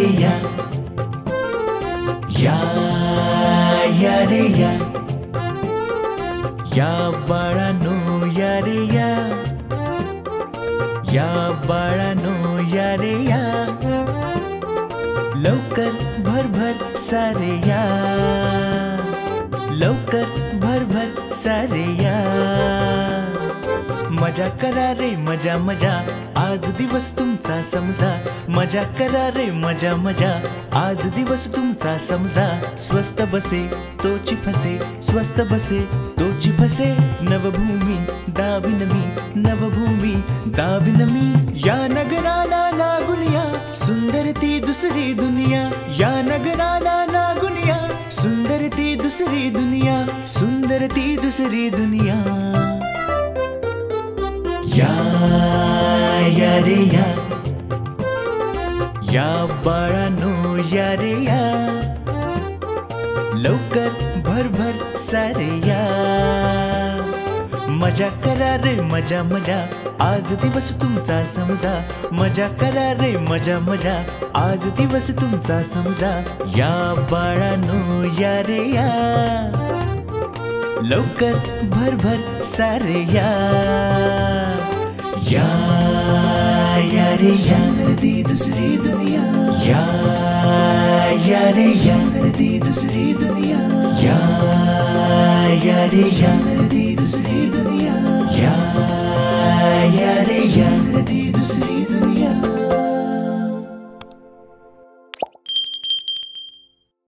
या रे या बाळानो या रे या बाळानो या रे या लवकर भरभर सारे या लवकर भरभर सारे या मजा करा रे मजा मजा आज दिवस तुमचा समजा मजा करा रे मजा मजा आज दिवस तुमचा समजा स्वस्त बसे तोची फसे स्वस्त बसे तोची फसे नवभूमी दाविन मी नवभूमी दाविन मी या नगराला लागून या सुंदर ती दुसरी दुनिया या नगराला लागून या सुंदर ती दुसरी दुनिया सुंदर ती दुसरी दुनिया या रे या बाळानो या रे या लवकर भरभर सारे या मजा करा रे मजा मजा आज दिवस तुमचा समजा मजा करा रे मजा मजा आज दिवस तुमचा समजा या बाळानो या रे या लवकर भरभर सारे या रे या ती दुसरी दुनिया या रे या ती दुसरी दुनिया या रे या